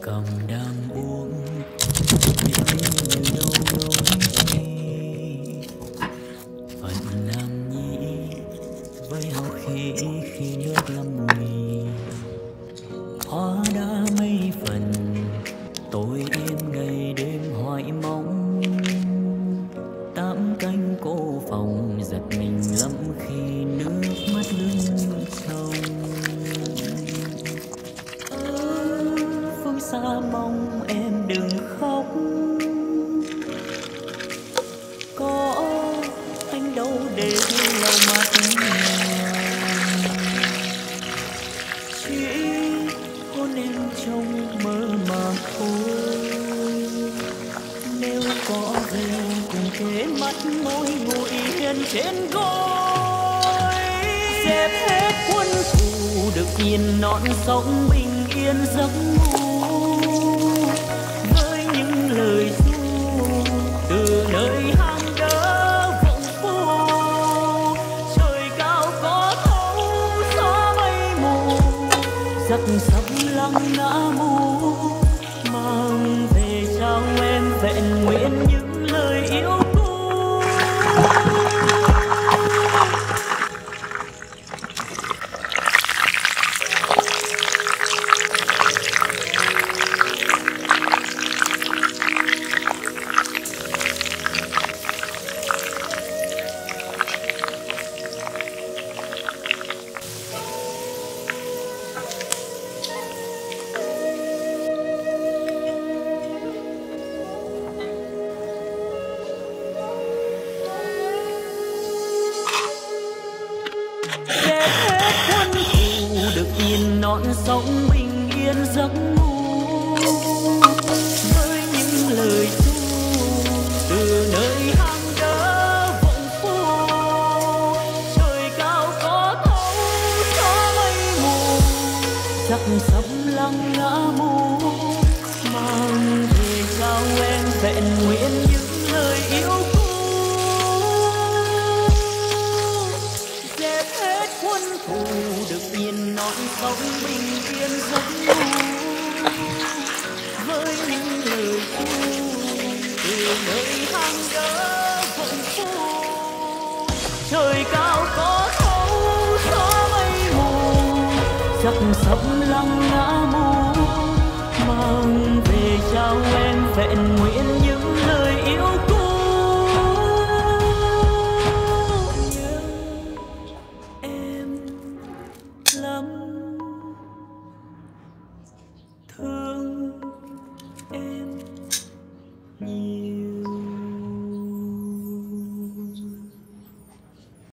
cầm đang uống như đâu nỗi phận nam nhi với hào khí khi nước lâm nguy hóa đã mấy phần tôi đêm ngày đêm hoài mong tám cánh cô phòng giật mình lắm khi nước mắt lưng tròng phương xa mong em đừng khóc có anh đâu để lau mắt chỉ hôn em trong mơ màng thôi nếu có về cùng thế mắt môi ngồi hiền trên gối dẹp hết quân thù được nhìn non sông bình yên giấc ngủ với những lời ru từ nơi hang đá vọng phố trời cao có thấu gió mây mù giấc sắp lặng ngã mù mang về trao em vẹn nguyện những lời yêu cũ. Dẹp hết quân thù được nhìn non sông bình yên giấc ngủ với những lời ru từ nơi hang đá vọng phố trời cao có thấu gió mây mù chắc sắp lặng ngã mù mang về trao em vẹn nguyện những lời yêu cũ. Quân thù được nhìn non sông bình yên giấc ngủ với những lời ru từ nơi hang đá vọng phố trời cao có thấu gió mây mù chắc sắp lặng